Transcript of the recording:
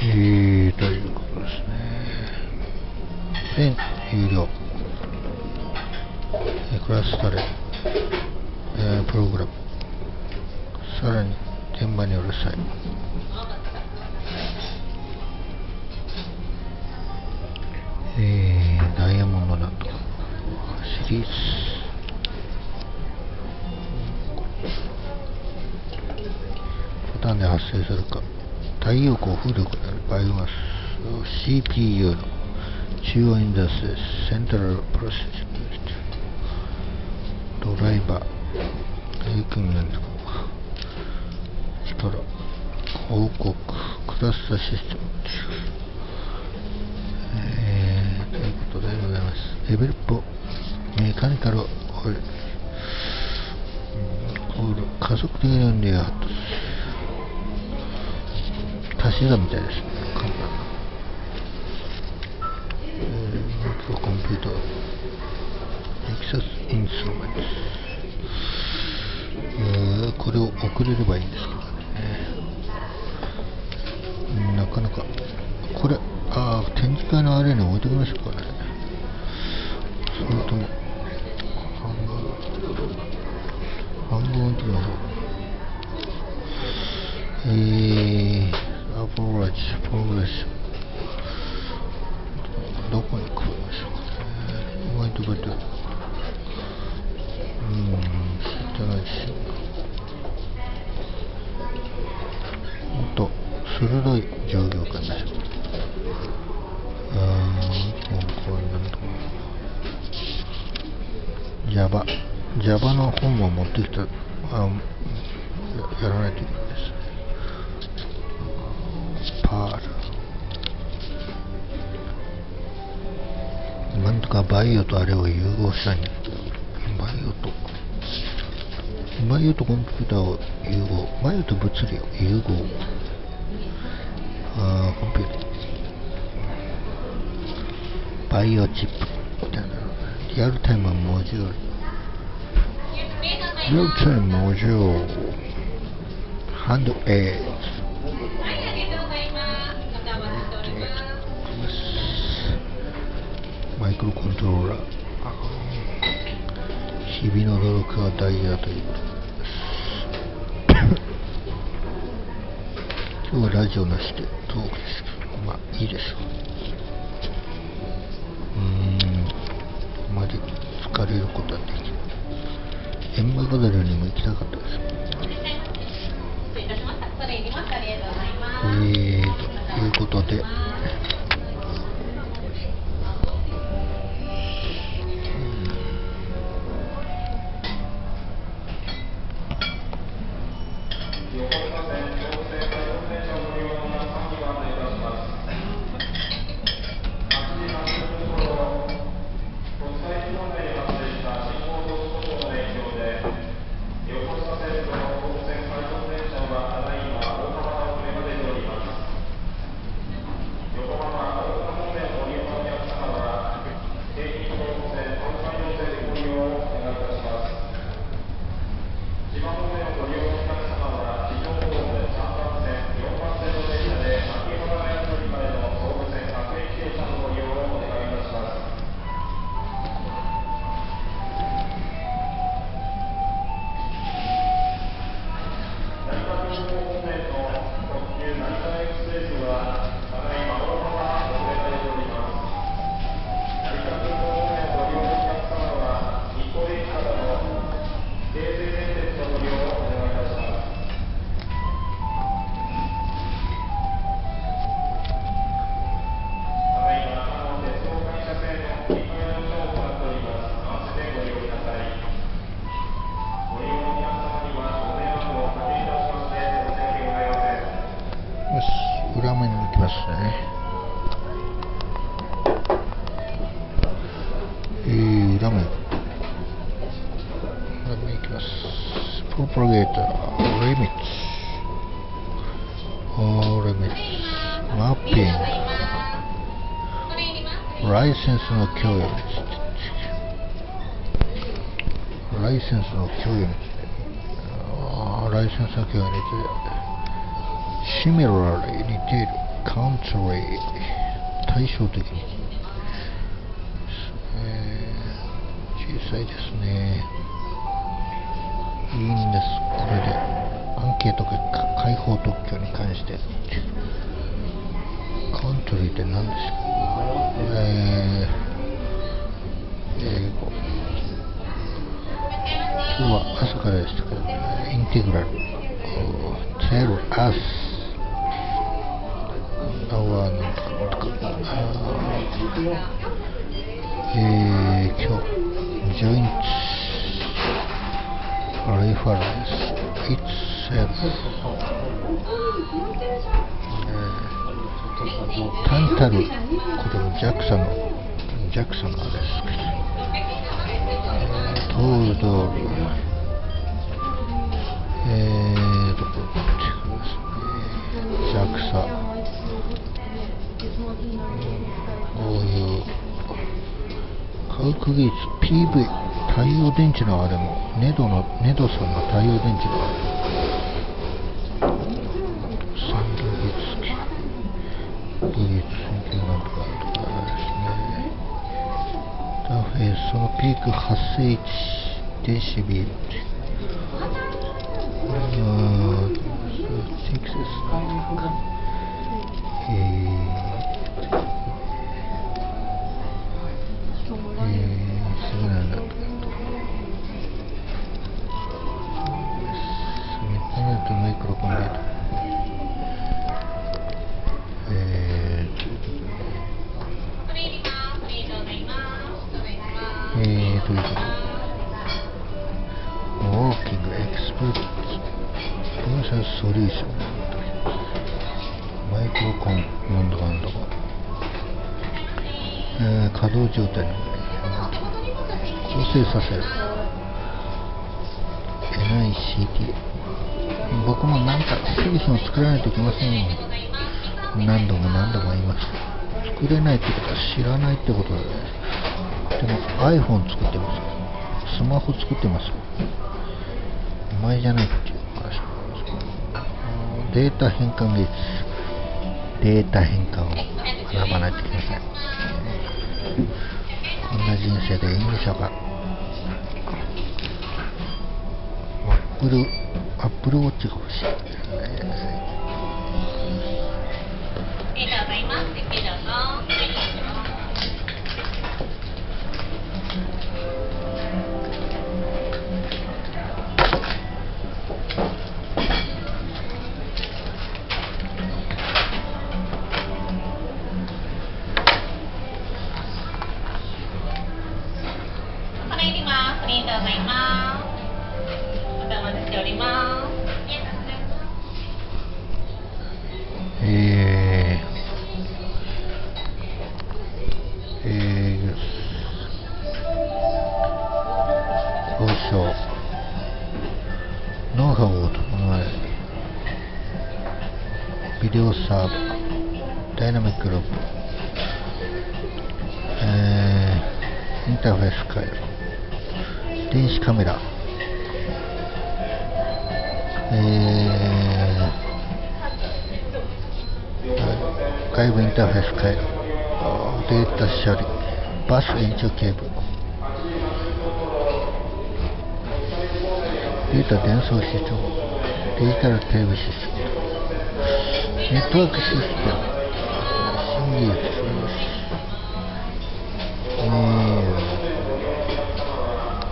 ということですね。全有料クラスタレ、プログラム、さらに現場にうるさい、ダイヤモンドなんとかシリーズ、パターンで発生するか、太陽光風力によるバイオマス CPU の中央インダスセントラルプロセスドライバー平均連続力報告クラスターシステムということでございます。デベロップメカニカルオイル加速的な運動や足し算みたいですね。簡単なコンピューターエキサスインストゥルメント、これを送れればいいんですけどね、なかなかこれ展示会のあれに置いておきましょうかね。それとも半分置いてみましょう。アプローチプログレッションどこに来るんでしょうかね。ホワイトバット知ってないし、もっと鋭い状況かね。これなんとか Java の本も持ってきたやらないといけないです。パールなんとかバイオとあれを融合したいんだけど、バイオとコンピューターを融合、バイオと物理を融合、コンピューターバイオチップみたいな、リアルタイムモジュール、リアルタイムモジュールハンドエイズ、マイクロコントローラー、日々の努力は大事だということです今日はラジオなしでトークですけど、まあいいでしょう。あまり疲れることはできない。エンマガダルにも行きたかったです。ということで裏面に行きますね。裏面行きます。プロパゲーターリミッツマッピングライセンスの供与についてライセンスの供与についてシミラーに似ている country 対照的に、小さいですね。いいんです。これでアンケートが開放特許に関してカントリーって何ですか。英語。今日は朝からでしたけど、インテグラル tell us our 今日 joint reference itself 単たるこれも JAXA のあれですけど、トールドールどこっていうですね、JAXA こういう科学技術 PV 太陽電池のあれもネドさんの太陽電池のあれ産業技術研究なんとかですね。ダフェイそのピーク発生値デシビル積雪なんとかシグナルなんとかマイクロコンピュータということでウォーキングエクスプレスプロセスソリューションマイクロコンなんとかなんとか稼働状態の構成させる NICT 僕もなんか製品を作らないといけませんよ。何度も言いました。作れないってことは知らないってことだね。でも iPhone 作ってます。スマホ作ってます。お前じゃないっていう話なんですけど、データ変換技術、データ変換を学ばないといけません。こんな人生でいいんでしょうか。アップルウォッチが欲しい。ノウハウを整えるビデオサーバーダイナミックロックインターフェース回路電子カメラ外部インターフェース回路データ処理バス延長ケーブルデータ伝送システムデジタルテレビシステムネットワークシステム新技術